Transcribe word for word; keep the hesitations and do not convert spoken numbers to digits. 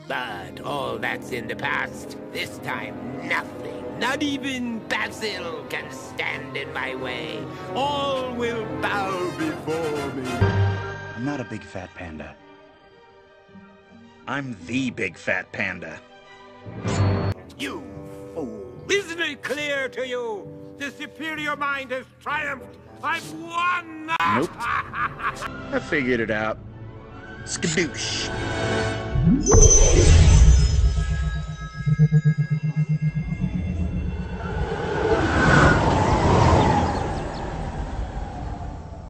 But all that's in the past. This time, nothing, not even Basil, can stand in my way. All will bow before me. I'm not a big fat panda. I'm the big fat panda. You fool! Isn't it clear to you? The superior mind has triumphed. I've won! Nope. I figured it out. Skadoosh.